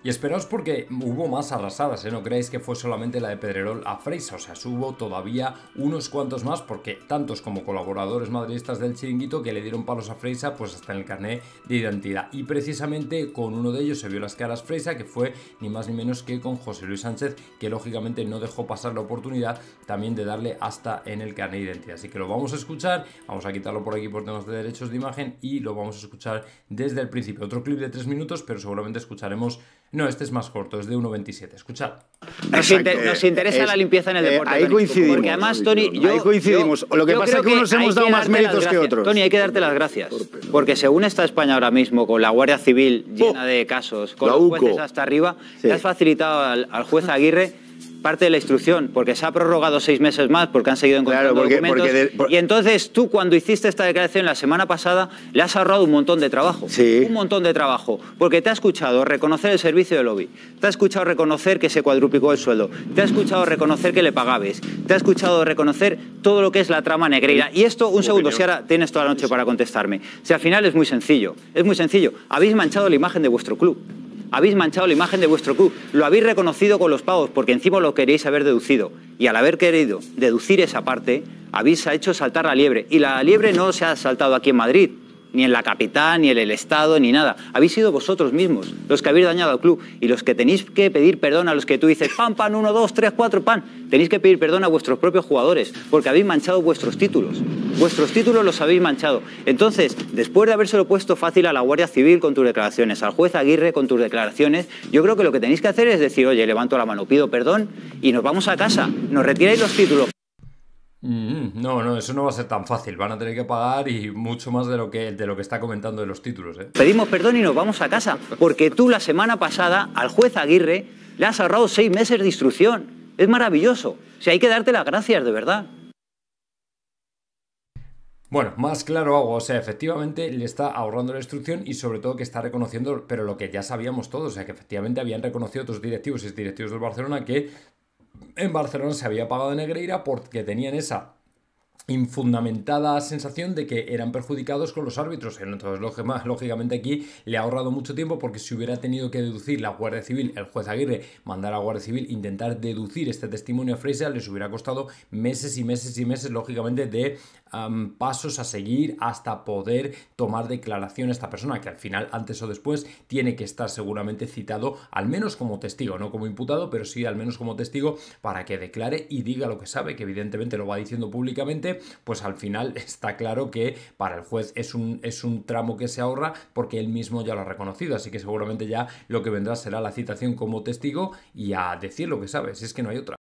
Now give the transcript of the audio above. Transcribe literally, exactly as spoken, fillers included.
Y esperaos porque hubo más arrasadas, ¿eh? No creáis que fue solamente la de Pedrerol a Freixa, o sea, hubo todavía unos cuantos más porque tantos como colaboradores madridistas del Chiringuito que le dieron palos a Freixa pues hasta en el carnet de identidad. Y precisamente con uno de ellos se vio las caras Freixa, que fue ni más ni menos que con José Luis Sánchez, que lógicamente no dejó pasar la oportunidad también de darle hasta en el carnet de identidad. Así que lo vamos a escuchar, vamos a quitarlo por aquí por temas de derechos de imagen y lo vamos a escuchar desde el principio. Otro clip de tres minutos, pero seguramente escucharemos... No, este es más corto, es de uno veintisiete. Escuchad. Nos, inter nos interesa es, la limpieza en el deporte. Eh, ahí coincidimos. Porque además, Toni, yo, ahí coincidimos. Yo, Lo que yo pasa es que, que unos hemos dado más méritos que otros. Toni, hay que darte las gracias. Porque según está España ahora mismo, con la Guardia Civil llena oh, de casos, con los jueces hasta arriba, sí. le has facilitado al, al juez Aguirre parte de la instrucción, porque se ha prorrogado seis meses más porque han seguido encontrando claro, porque, documentos. Porque de, por... Y entonces tú, cuando hiciste esta declaración la semana pasada, le has ahorrado un montón de trabajo. Sí. Un montón de trabajo. Porque te ha escuchado reconocer el servicio de lobby, te ha escuchado reconocer que se cuadruplicó el sueldo, te ha escuchado reconocer que le pagabas, te ha escuchado reconocer todo lo que es la trama Negreira. Y esto, un segundo, si ahora tienes toda la noche para contestarme. Si al final es muy sencillo, es muy sencillo. Habéis manchado la imagen de vuestro club. Habéis manchado la imagen de vuestro club, lo habéis reconocido con los pagos porque encima lo queréis haber deducido y al haber querido deducir esa parte habéis hecho saltar la liebre y la liebre no se ha saltado aquí en Madrid, ni en la capital, ni en el Estado, ni nada. Habéis sido vosotros mismos los que habéis dañado al club y los que tenéis que pedir perdón a los que tú dices pan, pan, uno, dos, tres, cuatro, pan. Tenéis que pedir perdón a vuestros propios jugadores porque habéis manchado vuestros títulos. Vuestros títulos los habéis manchado. Entonces, después de habérselo puesto fácil a la Guardia Civil con tus declaraciones, al juez Aguirre con tus declaraciones, yo creo que lo que tenéis que hacer es decir, oye, levanto la mano, pido perdón y nos vamos a casa. Nos retiráis los títulos. Mm, no, no, eso no va a ser tan fácil. Van a tener que pagar y mucho más de lo que, de lo que está comentando de los títulos, ¿eh? Pedimos perdón y nos vamos a casa. Porque tú la semana pasada al juez Aguirre le has ahorrado seis meses de instrucción. Es maravilloso. O sea, hay que darte las gracias, de verdad. Bueno, más claro hago, o sea, efectivamente le está ahorrando la instrucción y sobre todo que está reconociendo, pero lo que ya sabíamos todos, o sea, que efectivamente habían reconocido otros directivos y directivos del Barcelona que en Barcelona se había pagado de Negreira porque tenían esa infundamentada sensación de que eran perjudicados con los árbitros. Entonces, lógicamente aquí le ha ahorrado mucho tiempo porque si hubiera tenido que deducir la Guardia Civil, el juez Aguirre, mandar a la Guardia Civil, intentar deducir este testimonio a Freixa, les hubiera costado meses y meses y meses, lógicamente, de um, pasos a seguir hasta poder tomar declaración a esta persona, que al final, antes o después, tiene que estar seguramente citado, al menos como testigo, no como imputado, pero sí al menos como testigo, para que declare y diga lo que sabe, que evidentemente lo va diciendo públicamente. Pues al final está claro que para el juez es un, es un tramo que se ahorra porque él mismo ya lo ha reconocido, así que seguramente ya lo que vendrá será la citación como testigo y a decir lo que sabe, si es que no hay otra.